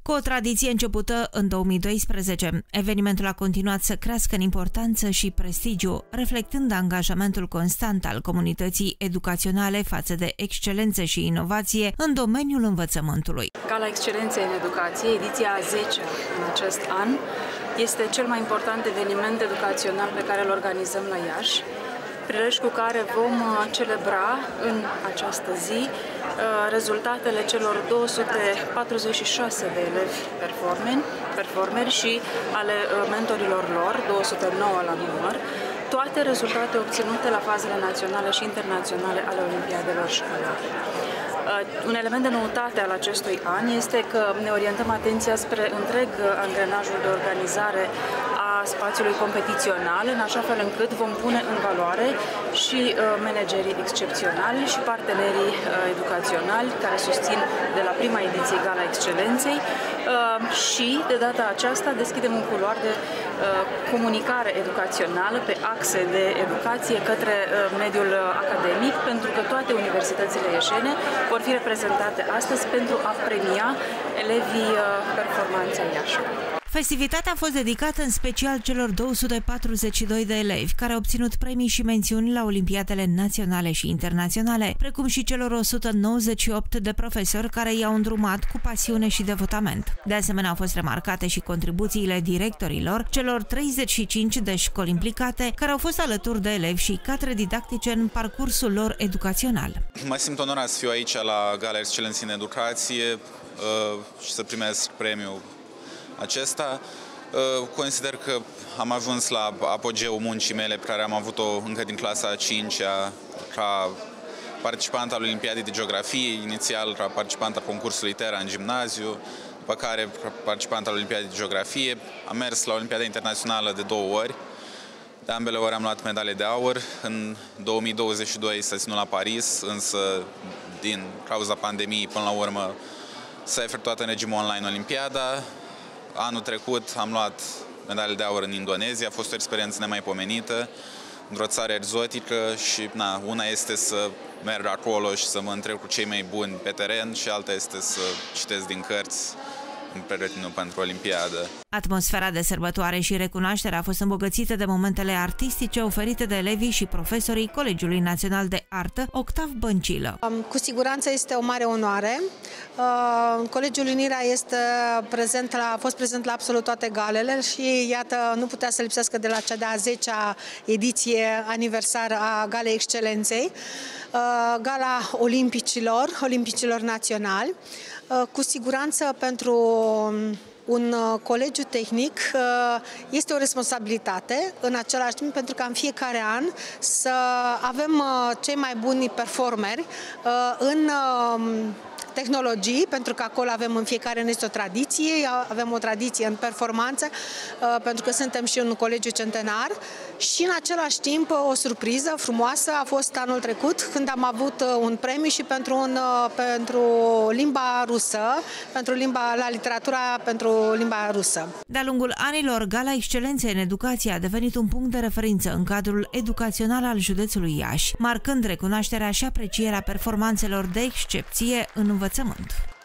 Cu o tradiție începută în 2012, evenimentul a continuat să crească în importanță și prestigiu, reflectând angajamentul constant al comunității educaționale față de excelență și inovație în domeniul învățământului. Gala Excelenței în Educație, ediția a 10 în acest an, este cel mai important eveniment educațional pe care îl organizăm la Iași, prilej cu care vom celebra în această zi rezultatele celor 246 de elevi performeri și ale mentorilor lor, 209 la număr, toate rezultate obținute la fazele naționale și internaționale ale Olimpiadelor școlare. Un element de noutate al acestui an este că ne orientăm atenția spre întreg angrenajul de organizare a spațiului competițional, în așa fel încât vom pune în valoare și managerii excepționali și partenerii educaționali care susțin de la prima ediție Gala Excelenței și de data aceasta deschidem un culoar de comunicare educațională pe axe de educație către mediul academic, pentru că toate universitățile ieșene vor fi reprezentate astăzi pentru a premia elevii performanței Iașului. Festivitatea a fost dedicată în special celor 242 de elevi care au obținut premii și mențiuni la olimpiadele naționale și internaționale, precum și celor 198 de profesori care i-au îndrumat cu pasiune și devotament. De asemenea, au fost remarcate și contribuțiile directorilor celor 35 de școli implicate, care au fost alături de elevi și cadre didactice în parcursul lor educațional. Mă simt onorat să fiu aici la Gala Excelenței în Educație și să primesc premiul acesta. Consider că am ajuns la apogeul muncii mele pe care am avut-o încă din clasa a 5-a ca participant al Olimpiadei de Geografie, inițial ca participant al concursului Terra în gimnaziu, după care participant al Olimpiadei de Geografie. Am mers la Olimpiada Internațională de 2 ori. De ambele ori am luat medalie de aur. În 2022 s-a ținut la Paris, însă din cauza pandemiei până la urmă s-a efectuat în regim online Olimpiada. Anul trecut am luat medalie de aur în Indonezia, a fost o experiență nemaipomenită, într-o țară exotică și una este să merg acolo și să mă întreb cu cei mai buni pe teren și alta este să citesc din cărți în pregătindu-mă pentru Olimpiadă. Atmosfera de sărbătoare și recunoaștere a fost îmbogățită de momentele artistice oferite de elevii și profesorii Colegiului Național de Artă Octav Băncilă. Cu siguranță este o mare onoare. Colegiul Unirea a fost prezent la absolut toate galele și iată, nu putea să lipsească de la cea de-a 10-a ediție aniversară a Galei Excelenței, Gala Olimpicilor naționali. Cu siguranță pentru un colegiu tehnic este o responsabilitate în același timp, pentru că în fiecare an să avem cei mai buni performeri în tehnologii, pentru că acolo avem în fiecare an este o tradiție, avem o tradiție în performanță, pentru că suntem și un colegiu centenar și în același timp o surpriză frumoasă a fost anul trecut când am avut un premiu și pentru limba rusă, la literatura pentru limba rusă. De-a lungul anilor, Gala Excelenței în Educație a devenit un punct de referință în cadrul educațional al județului Iași, marcând recunoașterea și aprecierea performanțelor de excepție în învățământ.